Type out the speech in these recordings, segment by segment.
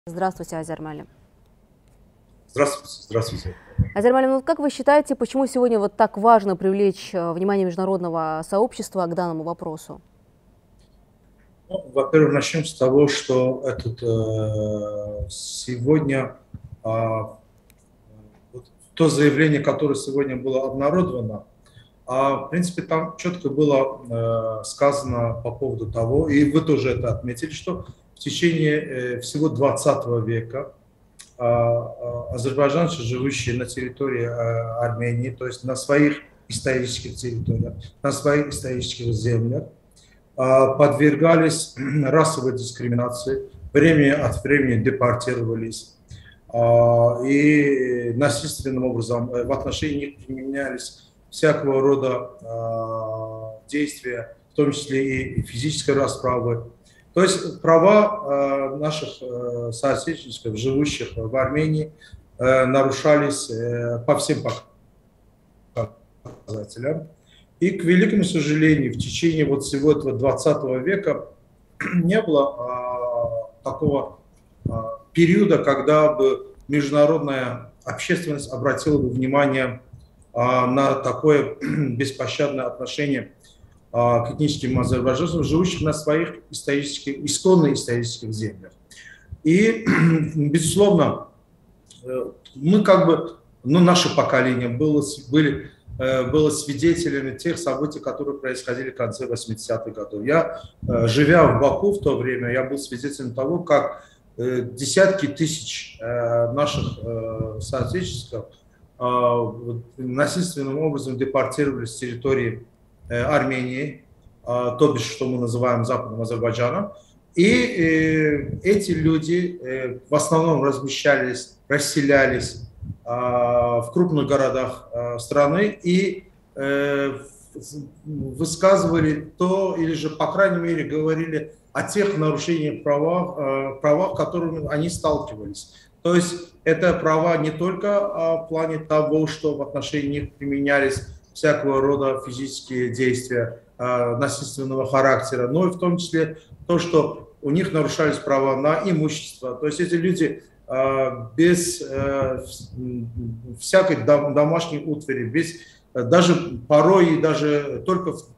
Здравствуйте, Азер Малим. Здравствуйте, здравствуйте. Азер Малим, ну как вы считаете, почему сегодня вот так важно привлечь внимание международного сообщества к данному вопросу? Ну, во-первых, начнем с того, что сегодня вот то заявление, которое сегодня было обнародовано, в принципе, там четко было сказано по поводу того, и вы тоже это отметили, что в течение всего 20 века азербайджанцы, живущие на территории Армении, то есть на своих исторических территориях, на своих исторических землях, подвергались расовой дискриминации, время от времени депортировались, и насильственным образом в отношении них применялись всякого рода действия, в том числе и физической расправы. То есть права наших соотечественников, живущих в Армении, нарушались по всем показателям. И, к великому сожалению, в течение вот всего этого 20 века не было такого периода, когда бы международная общественность обратила бы внимание на такое беспощадное отношение к этническим азербайджанцам, живущим на своих исконно исторических землях. И, безусловно, мы наше поколение было свидетелями тех событий, которые происходили в конце 80-х годов. Я, живя в Баку в то время, я был свидетелем того, как десятки тысяч наших соотечественников насильственным образом депортировались с территории Армении, то бишь, что мы называем Западным Азербайджаном. И эти люди в основном расселялись в крупных городах страны и высказывали то, или же, по крайней мере, говорили о тех нарушениях правах, которыми они сталкивались. То есть это права не только в плане того, что в отношении них применялись всякого рода физические действия насильственного характера, но и в том числе то, что у них нарушались права на имущество. То есть эти люди без всякой домашней утвари, без даже порой и даже только в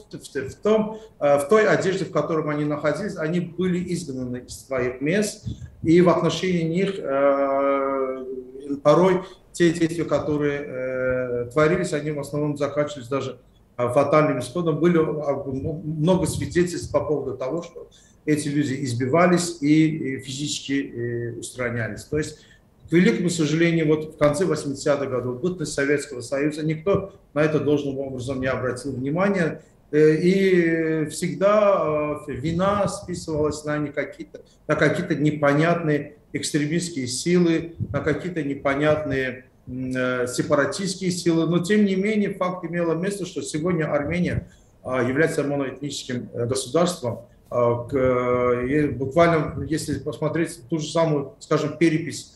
той одежде, в которой они находились, они были изгнаны из своих мест, и в отношении них порой те действия, которые творились, они в основном заканчивались даже фатальным исходом. Были много свидетельств по поводу того, что эти люди избивались и физически устранялись. То есть, к великому сожалению, вот в конце 80-х годов, бытность Советского Союза, никто на это должным образом не обратил внимания. И всегда вина списывалась на какие-то непонятные экстремистские силы, на какие-то непонятные сепаратистские силы. Но тем не менее факт имело место, что сегодня Армения является моноэтническим государством. Буквально, если посмотреть ту же самую, скажем, перепись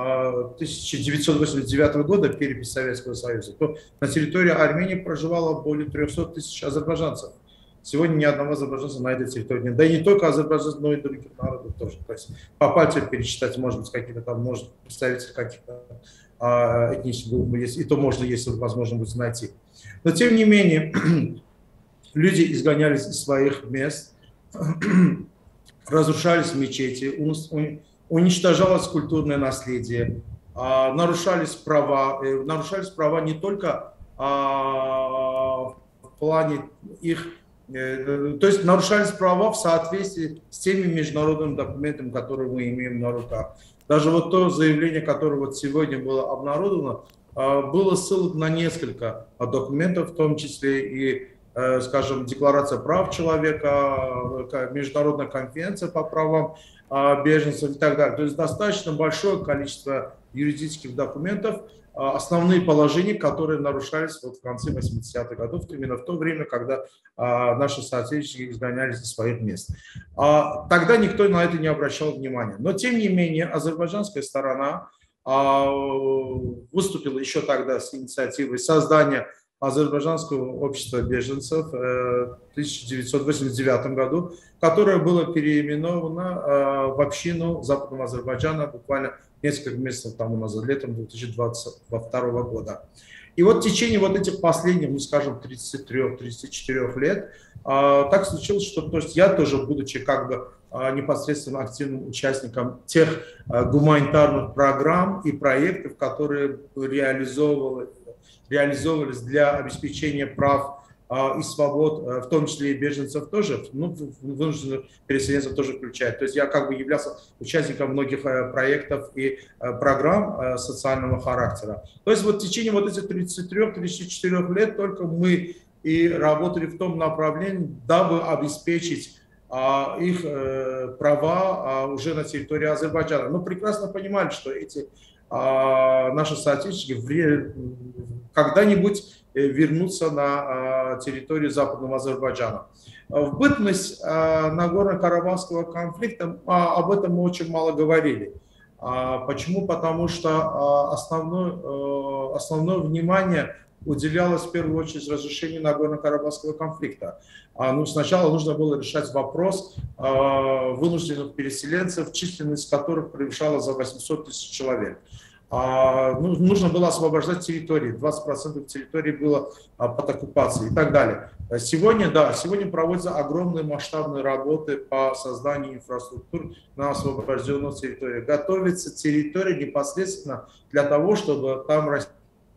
1989 года, перепись Советского Союза, то на территории Армении проживало более 300 тысяч азербайджанцев. Сегодня ни одного азербайджанца на этой территории нет. Да и не только азербайджанцев, но и других народов тоже. То есть по пальцам пересчитать, может быть, какие-то там, может, представители каких-то этнических групп есть, и то можно, если возможно, будет найти. Но тем не менее, люди изгонялись из своих мест, разрушались мечети, уничтожалось культурное наследие, нарушались права не только в плане их, то есть нарушались права в соответствии с теми международными документами, которые мы имеем на руках. Даже вот то заявление, которое вот сегодня было обнародовано, было ссылок на несколько документов, в том числе и, скажем, Декларация прав человека, Международная конференция по правам беженцев и так далее. То есть достаточно большое количество юридических документов, основные положения, которые нарушались вот в конце 80-х годов, именно в то время, когда наши соотечественники изгонялись из своих мест. Тогда никто на это не обращал внимания. Но тем не менее азербайджанская сторона выступила еще тогда с инициативой создания Азербайджанского общества беженцев в 1989 году, которое было переименовано в общину Западного Азербайджана буквально несколько месяцев тому назад, летом 2022 года. И вот в течение вот этих последних, ну скажем, 33-34 лет, так случилось, что то есть я тоже, будучи как бы непосредственно активным участником тех гуманитарных программ и проектов, которые реализовывались для обеспечения прав и свобод, в том числе и беженцев тоже, ну, вынужденных переселенцев тоже включает. То есть я как бы являлся участником многих проектов и программ социального характера. То есть вот в течение вот этих 33-34 лет только мы и работали в том направлении, дабы обеспечить их права уже на территории Азербайджана. Но прекрасно понимали, что эти наши соотечественники когда-нибудь вернуться на территорию Западного Азербайджана. В бытность Нагорно-Карабахского конфликта об этом мы очень мало говорили. Почему? Потому что основное внимание уделялось в первую очередь разрешению Нагорно-Карабахского конфликта. Ну, сначала нужно было решать вопрос вынужденных переселенцев, численность которых превышала за 800 тысяч человек. Нужно было освобождать территории, 20% территории было под оккупацией и так далее. Сегодня проводятся огромные масштабные работы по созданию инфраструктуры на освобожденных территориях. Готовится территория непосредственно для того, чтобы там расти.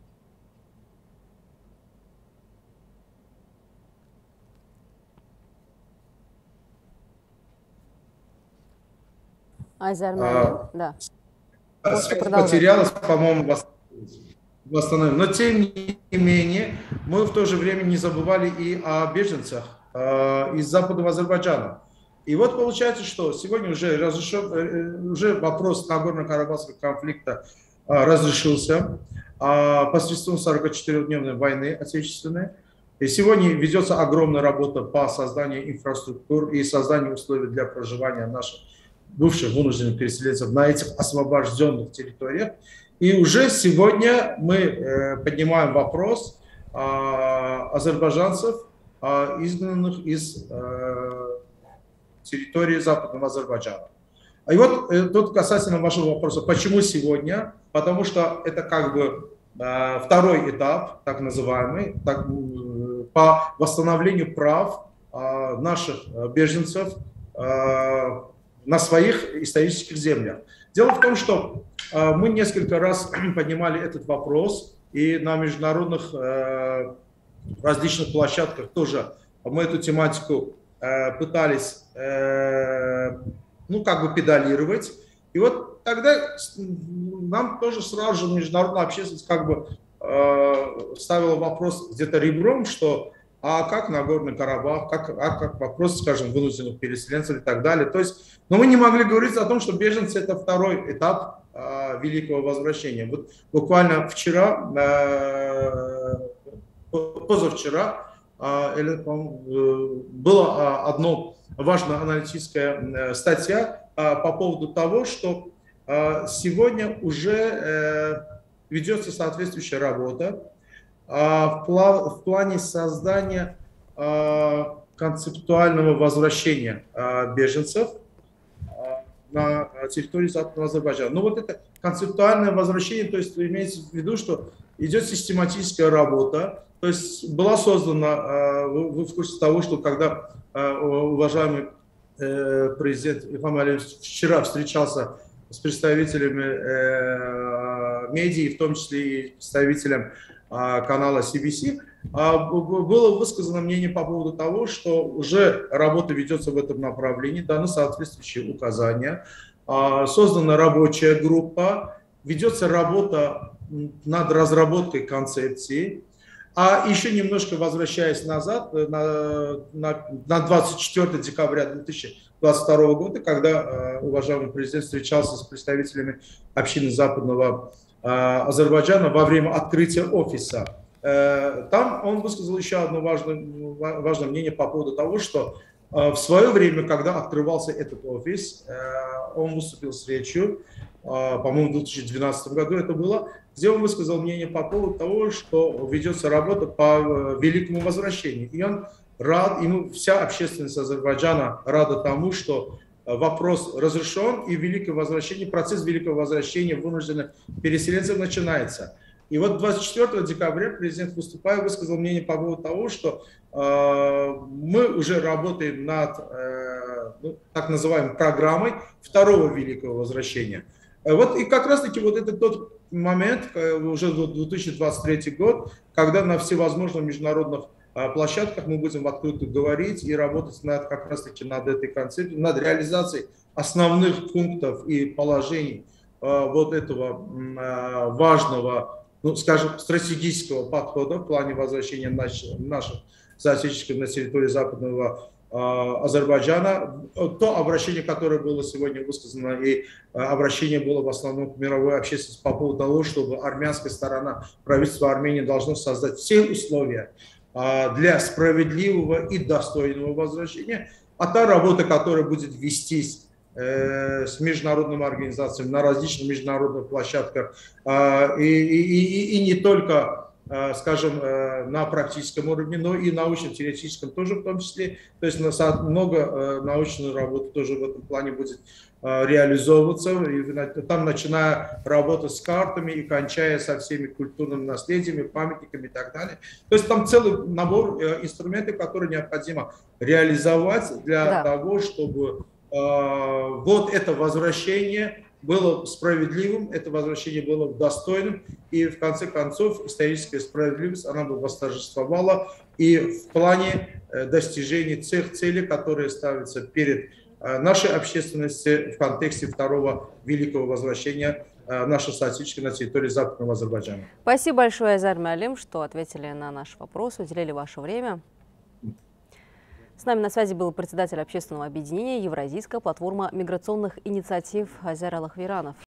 Айзар, да. Потерялась, по-моему, восстановлена. Но тем не менее, мы в то же время не забывали и о беженцах из Западного Азербайджана. И вот получается, что сегодня уже вопрос Нагорно-Карабахского конфликта разрешился посредством 44-дневной войны отечественной. И сегодня ведется огромная работа по созданию инфраструктур и созданию условий для проживания наших бывших вынужденных переселенцев на этих освобожденных территориях. И уже сегодня мы поднимаем вопрос азербайджанцев, изгнанных из территории Западного Азербайджана. И вот тут касательно вашего вопроса, почему сегодня? Потому что это как бы второй этап, так называемый, по восстановлению прав наших беженцев на своих исторических землях. Дело в том, что мы несколько раз поднимали этот вопрос, и на международных различных площадках тоже мы эту тематику пытались, ну, как бы педалировать. И вот тогда нам тоже сразу же международная общественность как бы ставила вопрос где-то ребром, что а как Нагорный Карабах, как вопрос, скажем, вынужденных переселенцев и так далее. То есть, но мы не могли говорить о том, что беженцы – это второй этап великого возвращения. Вот буквально вчера, позавчера, была одна важная аналитическая статья по поводу того, что сегодня уже ведется соответствующая работа в плане создания концептуального возвращения беженцев на территории Западного Азербайджана. Но вот это концептуальное возвращение, то есть имеется в виду, что идет систематическая работа, то есть была создана, вы в курсе того, что когда уважаемый президент Ильхам Алиев вчера встречался с представителями медиа, в том числе и представителем канала CBC, было высказано мнение по поводу того, что уже работа ведется в этом направлении, даны соответствующие указания, создана рабочая группа, ведется работа над разработкой концепции. А еще немножко возвращаясь назад, на 24 декабря 2022 года, когда уважаемый президент встречался с представителями общины Западного Азербайджана во время открытия офиса, там он высказал еще одно важное мнение по поводу того, что в свое время, когда открывался этот офис, он выступил с речью, по-моему, в 2012 году это было, где он высказал мнение по поводу того, что ведется работа по великому возвращению. И он рад, ему вся общественность Азербайджана рада тому, что вопрос разрешен, и великое возвращение, процесс великого возвращения вынужденных переселенцев начинается. И вот 24 декабря президент, выступая, высказал мнение по поводу того, что мы уже работаем над так называемой программой второго великого возвращения. Вот и как раз таки вот это тот момент, уже 2023 год, когда на всевозможных международных площадках мы будем открыто говорить и работать как раз таки над этой концепцией, над реализацией основных пунктов и положений вот этого важного, ну, скажем, стратегического подхода в плане возвращения наших соотечественников на территории западного Азербайджана. То обращение, которое было сегодня высказано, и обращение было в основном к мировой общественности по поводу того, чтобы армянская сторона, правительство Армении должно создать все условия для справедливого и достойного возвращения, а та работа, которая будет вестись с международными организациями на различных международных площадках и не только, скажем, на практическом уровне, но и научно-теоретическом тоже в том числе. То есть много научной работы тоже в этом плане будет реализовываться. И там начиная работать с картами и кончая со всеми культурными наследиями, памятниками и так далее. То есть там целый набор инструментов, которые необходимо реализовать для того, чтобы вот это возвращение было справедливым, это возвращение было достойным, и в конце концов историческая справедливость, она бы восторжествовала и в плане достижения тех целей, которые ставятся перед нашей общественностью в контексте второго великого возвращения наших соотечественников на территории Западного Азербайджана. Спасибо большое, Айзар Муалим, что ответили на наш вопрос, уделили ваше время. С нами на связи был председатель общественного объединения «Евразийская платформа миграционных инициатив» Айзар Аллахверанов.